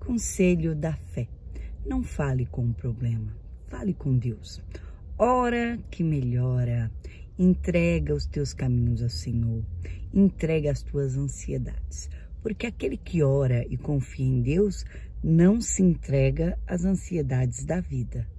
Conselho da fé: não fale com o problema, fale com Deus. Ora que melhora, entrega os teus caminhos ao Senhor, entrega as tuas ansiedades, porque aquele que ora e confia em Deus não se entrega às ansiedades da vida.